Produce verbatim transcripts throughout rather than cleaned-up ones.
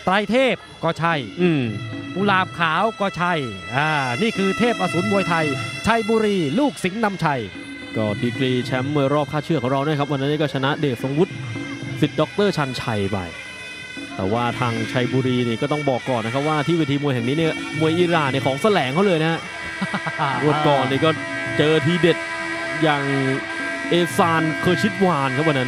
ไตรเทพก็ใช่กุหลาบขาวก็ใช่อ่านี่คือเทพอสูรมวยไทยชัยบุรีลูกสิงห์นำชัยก็ดีกรีแชมป์มวยรอบคาดเชือกของเราเนี่ยครับวันนี้ก็ชนะเดชทรงวุฒิศิษย์ดร.ชันชัยไปแต่ว่าทางชัยบุรีนี่ก็ต้องบอกก่อนนะครับว่าที่เวทีมวยแห่งนี้เนี่ยมวยอิหร่านเนี่ยของแสลงเขาเลยนะฮะ วันก่อนนี่ก็เจอทีเด็ดอย่างเอซานเคอร์ชิดวานครับวันนั้น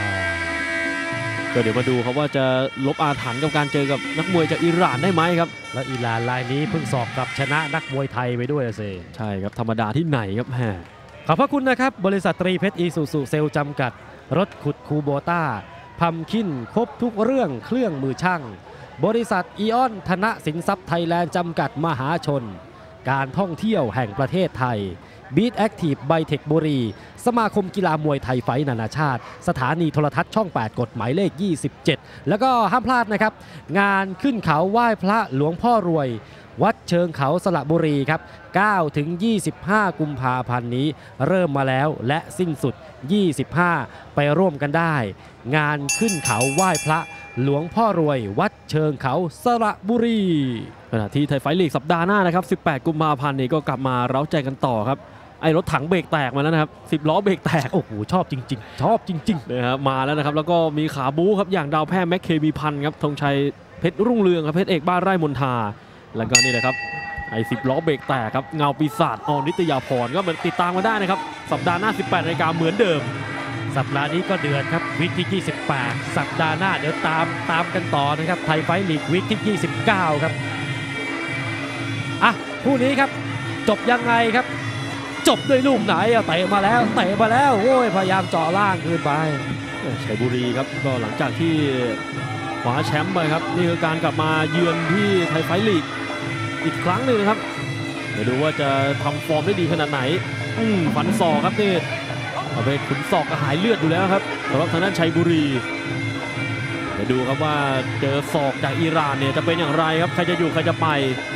ก็เดี๋ยวมาดูครับว่าจะลบอาถรรพ์กับการเจอกับนักมวยจากอิหร่านได้ไหมครับและอิหร่านรายนี้เพิ่งสอบกับชนะนักมวยไทยไปด้วยเซใช่ครับธรรมดาที่ไหนครับแฮขอบพระคุณนะครับบริษัทตรีเพชรอีซูซูเซลจำกัดรถขุดคูโบต้าพัมคินครบทุกเรื่องเครื่องมือช่างบริษัทอีออนธนสินทรัพย์ไทยแลนด์จำกัดมหาชนการท่องเที่ยวแห่งประเทศไทยบีทแอคทีฟไบเทคบุรีสมาคมกีฬามวยไทยไฟท์นานาชาติสถานีโทรทัศน์ช่องแปดกฎหมายเลขยี่สิบเจ็ดแล้วก็ห้ามพลาดนะครับงานขึ้นเขาไหว้พระหลวงพ่อรวยวัดเชิงเขาสระบุรีครับ เก้าถึงยี่สิบห้า กุมภาพันธ์นี้เริ่มมาแล้วและสิ้นสุดยี่สิบห้าไปร่วมกันได้งานขึ้นเขาไหว้พระหลวงพ่อรวยวัดเชิงเขาสระบุรีขณะที่ไทยไฟท์ลีกสัปดาห์หน้านะครับสิบแปดกุมภาพันธ์นี้ก็กลับมาเร้าใจกันต่อครับไอ้รถถังเบรกแตกมาแล้วนะครับสิบล้อเบรกแตกโอ้โหชอบจริงๆชอบจริงๆนะครับมาแล้วนะครับแล้วก็มีขาบู๊ครับอย่างดาวแพร่แม็กเคมีพันครับธงชัยเพชรรุ่งเรืองครับเพชรเอกบ้านไร่มนทาแล้วก็นี่นะครับไอ้สิบล้อเบรกแตกครับเงาปีศาจอนิตยาพรก็มาติดตามกันได้นะครับสัปดาห์หน้าสิบแปดนาฬิกาเหมือนเดิมสัปดาห์นี้ก็เดือดครับวิกที่ยี่สิบแปดสัปดาห์หน้าเดี๋ยวตามตามกันต่อนะครับไทยไฟท์ลีกวิกที่ยี่สิบเก้าครับอ่ะคู่นี้ครับจบยังไงครับจบด้วยลูกไหนเอาเตะมาแล้วเตะมาแล้วโอ้ยพยายามเจาะล่างคืนไปชัยบุรีครับก็หลังจากที่คว้าแชมป์ไปครับนี่คือการกลับมาเยือนที่ไทยไฟท์ลีกอีกครั้งหนึ่งนะครับเดี๋ยวดูว่าจะทำฟอร์มได้ดีขนาดไหนฝันศอกครับนี่เอาไปขุนศอกก็หายเลือดอยู่แล้วครับสำหรับทางด้านชัยบุรีเดี๋ยวดูครับว่าเจอศอกจากอิหร่านเนี่ยจะเป็นอย่างไรครับใครจะอยู่ใครจะไป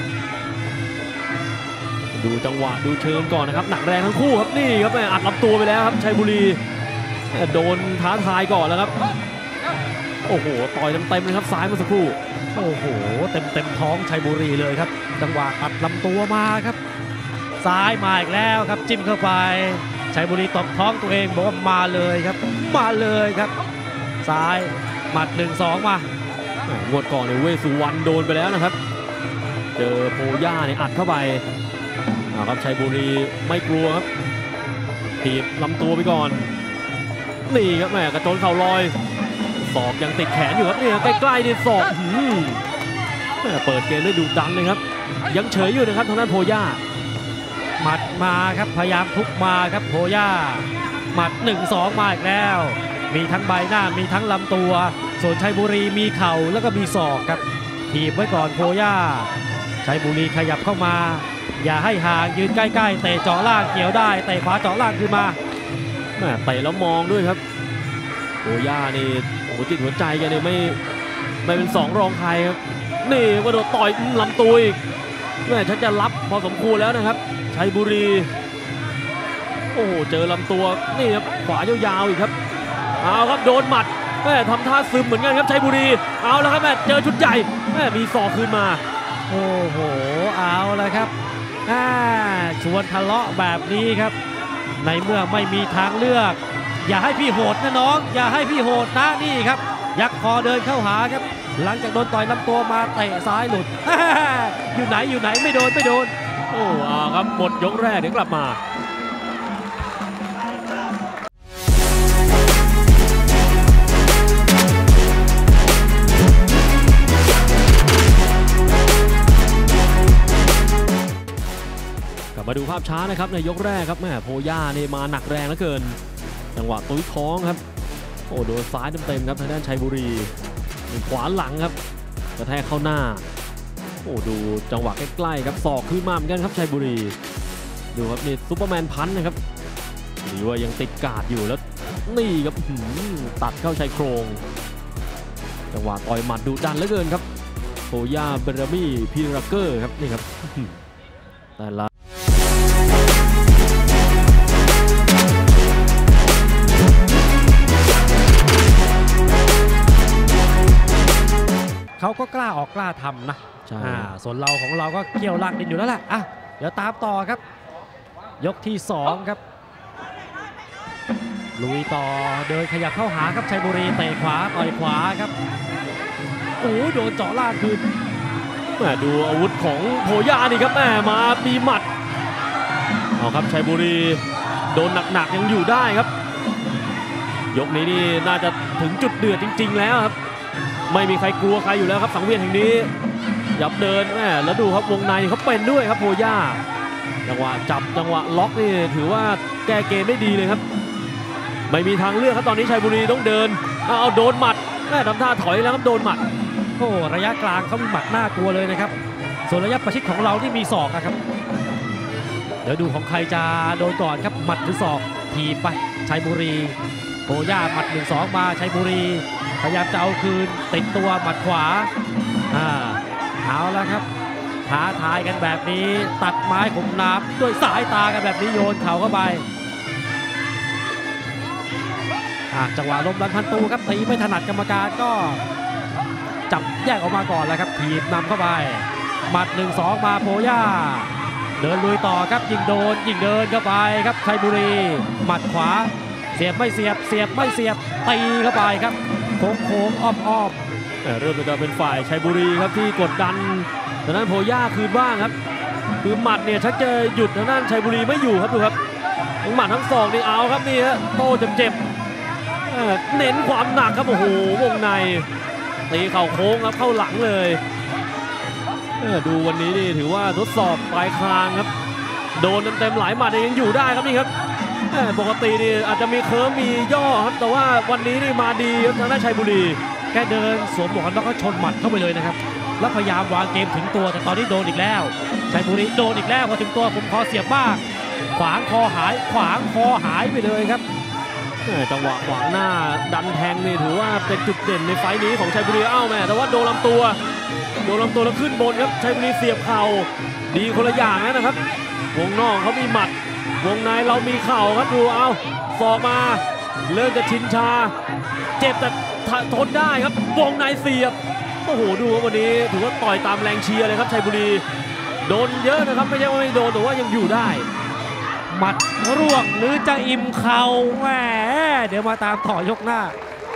ดูจังหวะดูเชิงก่อนนะครับหนักแรงทั้งคู่ครับนี่ครับอัดลำตัวไปแล้วครับชัยบุรีโดนท้าทายก่อนแล้วครับโอ้โหต่อยเต็มๆเลยครับซ้ายเมื่อสักครู่โอ้โหเต็มเต็มท้องชัยบุรีเลยครับจังหวะอัดลำตัวมาครับซ้ายมาอีกแล้วครับจิ้มเข้าไปชัยบุรีตบท้องตัวเองบอกว่ามาเลยครับมาเลยครับซ้ายหมัด หนึ่งสอง มางวดก่อนเนี่ยเวสุวรรณโดนไปแล้วนะครับเจอโพย่าเนี่ยอัดเข้าไปครับชัยบุรีไม่กลัวครับถีบลำตัวไปก่อนนี่ครับแม่กระโจนเข่าลอยศอกยังติดแขนอยู่ครับนี่ใกล้ๆนี่ศอกเปิดเกมได้ดุดันเลยครับยังเฉยอยู่นะครับทางด้านโพย่าหมัดมาครับพยายามทุบมาครับโพย่าหมัด หนึ่งสอง มาอีกแล้วมีทั้งใบหน้ามีทั้งลำตัวส่วนชัยบุรีมีเข่าแล้วก็มีศอกครับถีบไว้ก่อนโพย่าชัยบุรีขยับเข้ามาอย่าให้ห่างยืนใกล้ๆเตะเจาะล่างเกี่ยวได้เตะขวาเจาะล่างขึ้นมาแม่เตะแล้วมองด้วยครับโอ้ย่านี่หัวจิตหัวใจแกนี่ไม่ไม่เป็นสองรองใครครับนี่กระโดดต่อยลำตัวอีกแม่ชักจะรับพอสมควรแล้วนะครับชัยบุรีโอ้โหเจอลำตัวนี่ครับขวายาวๆอีกครับเอาครับโดนหมัดแม่ทำท่าซึมเหมือนกันครับชัยบุรีเอาแล้วครับแม่เจอชุดใหญ่แม่มีศอกคืนมาโอ้โหเอาแล้วครับชวนทะเลาะแบบนี้ครับในเมื่อไม่มีทางเลือกอย่าให้พี่โหดนะน้องอย่าให้พี่โหดนะนี่ครับยักคอเดินเข้าหาครับหลังจากโดนต่อยลำตัวมาเตะซ้ายหลุดอยู่ไหนอยู่ไหนไม่โดนไม่โดนโอ้ครับหมดยกแรกเดี๋ยวกลับมา มาดูภาพช้านะครับในยกแรกครับแม่โพย่านี่มาหนักแรงเหลือเกินจังหวะตุ้ยท้องครับโอ้โดนซ้ายเต็มๆครับทางด้านชัยบุรีขวาหลังครับกระแทกเข้าหน้าโอ้ดูจังหวะใกล้ๆครับศอกขึ้นมาเหมือนกันครับชัยบุรีดูครับนี่ซุปเปอร์แมนพันธ์นะครับหรือว่ายังติดกาดอยู่แล้วนี่ครับตัดเข้าชายโครงจังหวะต่อยหมัดดุดันเหลือเกินครับโพย่าเบรามี่พีราเกอร์ครับนี่ครับแต่ละเขาก็กล้าออกกล้าทำนะใช่อ่าส่วนเราของเราก็เกี่ยวลากดินอยู่แล้วแหละอ่ะเดี๋ยวตามต่อครับ ยกที่สองครับลุยต่อเดินขยับเข้าหาครับชัยบุรีเตะขวาต่อยขวาครับโอ้โดนเจาะล่างคืนแม่ดูอาวุธของโพย่านี่ครับแม่มามีหมัดเอาครับชัยบุรีโดนหนักๆยังอยู่ได้ครับยกนี้นี่น่าจะถึงจุดเดือดจริงๆแล้วครับไม่มีใครกลัวใครอยู่แล้วครับสังเวียนแห่งนี้ยับเดินแม่แล้วดูครับวงในเขาเป็นด้วยครับโพย่าจังหวะจับจังหวะล็อกนี่ถือว่าแก้เกมได้ดีเลยครับไม่มีทางเลือกครับตอนนี้ชัยบุรีต้องเดินเอาโดนหมัดแม่ทำท่าถอยแล้วครับโดนหมัดโอ้ระยะกลางเขามีหมัดน่ากลัวเลยนะครับส่วนระยะประชิดของเราที่มีศอกนะครับเดี๋ยวดูของใครจะโดนก่อนครับหมัดหรือศอกทีบไปชัยบุรีโพย่าหมัดหนึ่งสองมาชัยบุรีพยายามจะเอาคืนติดตัวหมัดขวาอ่าเอาแล้วครับท้าทายกันแบบนี้ตัดไม้ข่มน้ำด้วยสายตากันแบบนี้โยนเข่าเข้าไปจังหวะลมรันพันตูครับตีไม่ถนัดกรรมการก็จับแยกออกมาก่อนแล้วครับถีบนำเข้าไปหมัดหนึ่งสองมาโพย่าเดินลุยต่อครับยิงโดนยิงเดินเข้าไปครับชัยบุรีหมัดขวาเสียบไม่เสียบเสียบไม่เสียบตีเข้าไปครับโค้งโค้งอ้อมอ้อมเริ่มจะเป็นฝ่ายชัยบุรีครับที่กดดันทางด้านโพย่าคืนบ้างครับคือหมัดเนี่ยชักจะหยุดทางด้านชัยบุรีไม่อยู่ครับดูครับทั้งหมัดทั้งศอกนี่เอาครับนี่ฮะโต้เจ็บเน้นความหนักครับโอ้โหวงในตีเข่าโค้งครับเข้าหลังเลยดูวันนี้นี่ถือว่าทดสอบปลายคางครับโดนเต็มๆหลายหมัดยังอยู่ได้ครับนี่ครับปกตินี่อาจจะมีเคิร์มมีย่อครับแต่ว่าวันนี้นี่มาดีครับทางด้านชัยบุรีแกเดินสวมหมวกกันน็อกก็ชนหมัดเข้าไปเลยนะครับแล้วพยายามวางเกมถึงตัวแต่ตอนนี้โดนอีกแล้วชัยบุรีโดนอีกแล้วพอถึงตัวผมคอเสียบบ้างขวางคอหายขวางคอหายไปเลยครับจังหวะขวางหน้าดันแทงนี่ถือว่าเป็นจุดเด่นในไฟนี้ของชัยบุรีเอ้าแม่แต่ว่าโดนลำตัวโดนลำตัวแล้วขึ้นบนครับชัยบุรีเสียบเข่าดีคนละอย่างนะครับวงนอกเขามีหมัดวงในเรามีเข่าครับดูเอาศอกมาเริ่มจะชินชาเจ็บแต่ทนได้ครับวงในเสียบโอ้โหดูว่าวันนี้ถือว่าต่อยตามแรงเชียร์เลยครับชัยบุรีโดนเยอะนะครับไม่ใช่ว่าไม่โดนแต่ว่ายังอยู่ได้หมัดร่วงหรือจะอิ่มเข่าแหมเดี๋ยวมาตามต่อยกหน้า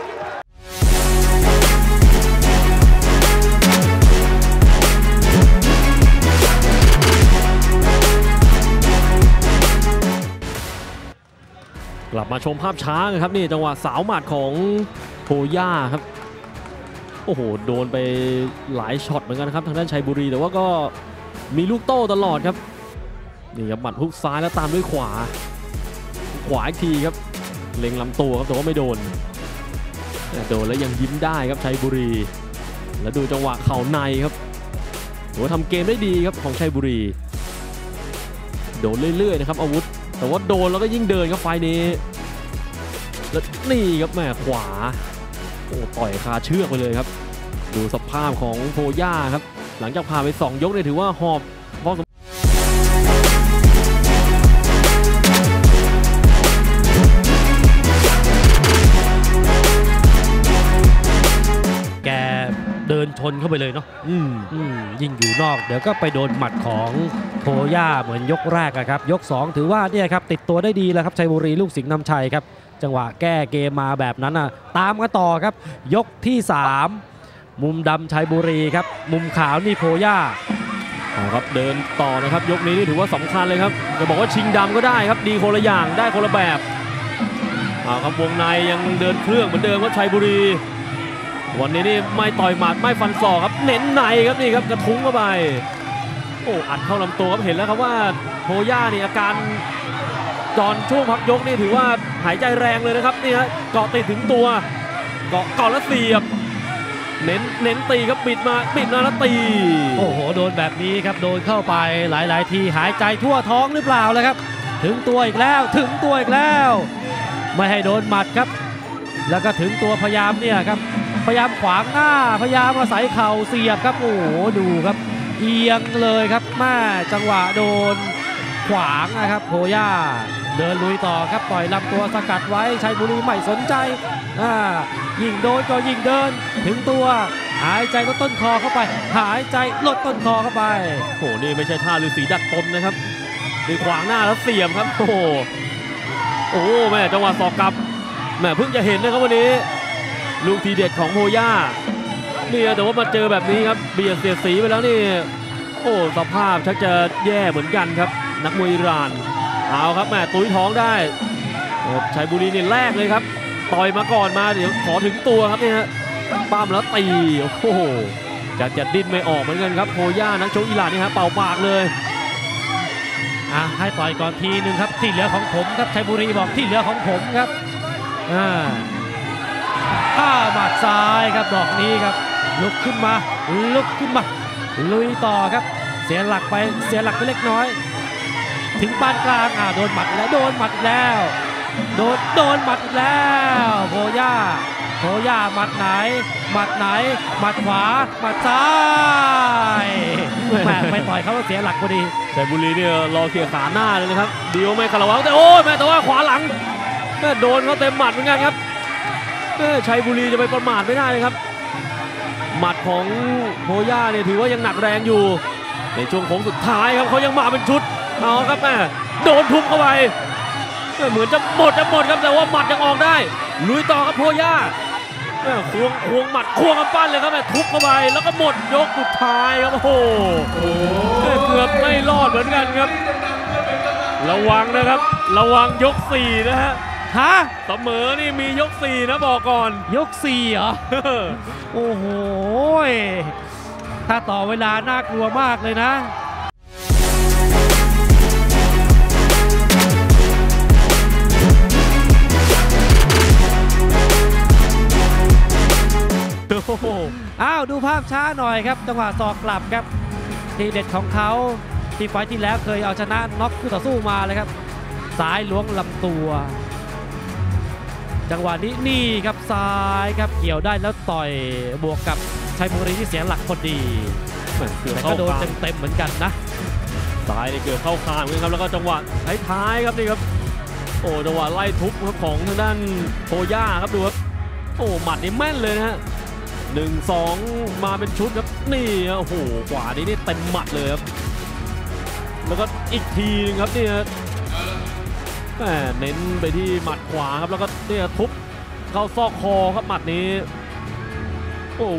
กลับมาชมภาพช้าครับนี่จังหวะสาวหมัดของโพย่าครับโอ้โหโดนไปหลายช็อตเหมือนกันครับทางด้านชัยบุรีแต่ว่าก็มีลูกโต้ตลอดครับนี่ครับหมัดฮุกซ้ายแล้วตามด้วยขวาขวาอีกทีครับเล็งลำตัวครับแต่ว่าไม่โดนโดนแล้วยังยิ้มได้ครับชัยบุรีแล้วดูจังหวะเข่าในครับถือว่าทำเกมได้ดีครับของชัยบุรีโดนเรื่อยๆนะครับอาวุธแต่ว่าโดนแล้วก็ยิ่งเดินครับไฟนี้แล้วนี่ครับแม่ขวาโอ้ต่อยคาเชือกไปเลยครับดูสภาพของโพย่าครับหลังจากผ่านไปสองยกเนี่ยถือว่าหอบพอสมแกเดินชนเข้าไปเลยเนาะอืมอืมยิ่งอยู่นอกเดี๋ยวก็ไปโดนหมัดของโพย่าเหมือนยกแรกอะครับยกสองถือว่าเนี่ยครับติดตัวได้ดีแล้วครับชัยบุรีลูกสิงห์นำชัยครับจังหวะแก้เกมมาแบบนั้นน่ะตามกันต่อครับยกที่สามมุมดำชัยบุรีครับมุมขาวนี่โพย่าครับเดินต่อนะครับยกนี้นี่ถือว่าสำคัญเลยครับจะบอกว่าชิงดำก็ได้ครับดีคนละอย่างได้คนละแบบเอาครับวงในยังเดินเครื่องเหมือนเดิมครับชัยบุรีวันนี้นี่ไม่ต่อยหมัดไม่ฟันศอกครับเน้นในครับนี่ครับกระทุ้งเข้าไปโอ้อัดเข้าลำตัวครับเห็นแล้วครับว่าโพย่านี่อาการตอนช่วงพักยกนี่ถือว่าหายใจแรงเลยนะครับนี่ฮะเกาะติดถึงตัวเกาะเกาะแล้วเสียบเน้นเน้นตีครับบิดมาบิดมาแล้วตีโอ้โหโดนแบบนี้ครับโดนเข้าไปหลายๆทีหายใจทั่วท้องหรือเปล่าเลยครับถึงตัวอีกแล้วถึงตัวอีกแล้วไม่ให้โดนหมัดครับแล้วก็ถึงตัวพยายามเนี่ยครับพยายามขวางหน้าพยายามอาศัยเข่าเสียบครับโอ้โหดูครับเอียงเลยครับแม่จังหวะโดนขวางนะครับโพย่าเดินลุยต่อครับปล่อยลำตัวสกัดไว้ชัยบุรีไม่สนใจอ่ายิ่งโดนก็ยิ่งเดินถึงตัวหายใจลดต้นคอเข้าไปหายใจลดต้นคอเข้าไปโอ้โหนี่ไม่ใช่ท่าฤาษีดักตนนะครับนี่ขวางหน้าแล้วเสียบครับโอ้โหโอ้โหแม่จังหวะสอกกลับแม่เพิ่งจะเห็นนะครับวันนี้ลูกทีเด็ดของโพย่าเนี่ยแต่ว่ามาเจอแบบนี้ครับเบียดเสียดสีไปแล้วนี่โอ้สภาพชักจะแย่เหมือนกันครับนักมวยอิหร่านเอาครับแม่ตุ้ยท้องได้ชัยบุรีนี่แรกเลยครับต่อยมาก่อนมาเดี๋ยวขอถึงตัวครับเนี่ยปั้มแล้วตีโอ้โหจะจะดิ้นไม่ออกเหมือนกันครับโพย่านักชกอิหร่านนี่ฮะเป่าปากเลยอ่ะให้ต่อยก่อนทีหนึ่งครับที่เหลือของผมครับชัยบุรีบอกที่เหลือของผมครับอ่าอ้าหมัดซ้ายครับดอกนี้ครับลุกขึ้นมาลุกขึ้นมาลุยต่อครับเสียหลักไปเสียหลักไปเล็กน้อยถึงปานกลางอ่าโดนหมัดแล้วโดนหมัดแล้วโดนโดนหมัดแล้วโพย่าโพย่าหมัดไหนหมัดไหนหมัดขวาหมัดซ้ายแม่ไปต่อยเขาเสียหลักพอดีชัยบุรีเนี่ยรอเขี่ยขาหน้าเลยนะครับเดียวไม่คารวะแต่โอ้ยแม่แต่ว่าขวาหลังแม่โดนเขาเต็มหมัดเหมือนกันครับแม่ชัยบุรีจะไปประมาทไม่ได้เลยครับหมัดของโพย่าเนี่ยถือว่ายังหนักแรงอยู่ในช่วงโค้งสุดท้ายครับเขายังมาเป็นชุดเอาครับแม่โดนทุบเข้าไปเหมือนจะหมดจะหมดครับแต่ว่าหมัดยังออกได้ลุยต่อครับโพย่าควงควงหมัดควงกำปั้นเลยครับแม่ทุบเข้าไปแล้วก็หมดยกสุดท้ายครับโอ้โหเกือบไม่รอดเหมือนกันครับระวังนะครับระวังยกสี่นะฮะฮะเสมอนี่มียกสี่นะบอกก่อนยกสี่เหรอโอ้โหถ้าต่อเวลาน่ากลัวมากเลยนะอ้าวดูภาพช้าหน่อยครับจังหวะศอกกลับครับทีเด็ดของเขาที่ไฟที่แล้วเคยเอาชนะน็อกคู่ต่อสู้มาเลยครับซ้ายล้วงลำตัวจังหวะนี้นี่ครับซ้ายครับเกี่ยวได้แล้วต่อยบวกกับชัยบุรีที่เสียหลักพอดีแต่ก็โดนเต็มๆเหมือนกันนะซ้ายนี่เกือบเข้าคางเหมือนกันครับแล้วก็จังหวะท้ายๆครับนี่ครับโอ้จังหวะไล่ทุบของทางด้านโพย่าครับดูครับโอ้หมัดนี่แม่นเลยนะฮะหนึ่งสองมาเป็นชุดครับนี่โอ้โหขวานี้นี่เต็มหมัดเลยครับแล้วก็อีกทีนึงครับนี่แหมเน้นไปที่หมัดขวาครับแล้วก็เนี่ยทุบเข้าซอกคอครับหมัดนี้โอ้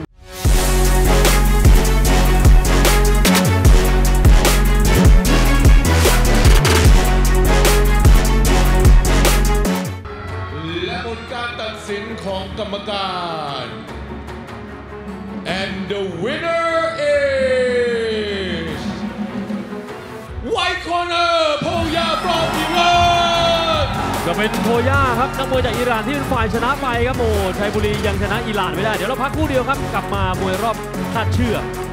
และผลการตัดสินของกรรมการ and the winner is White Corner โพย่า from Iran ก็เป็นโพย่าครับนักมวยจากอิหร่านที่เป็นฝ่ายชนะไปครับโอ้ชัยบุรียังชนะอิหร่านไม่ได้เดี๋ยวเราพักคู่เดียวครับกลับมามวยรอบคาดเชือก